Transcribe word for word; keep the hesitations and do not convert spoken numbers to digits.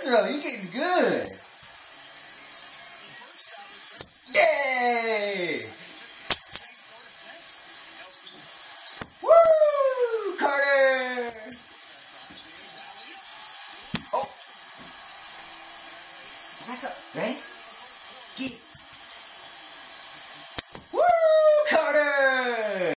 throw. You're getting good. Yay! Woo! Carter! Oh! Back up. Ready? Get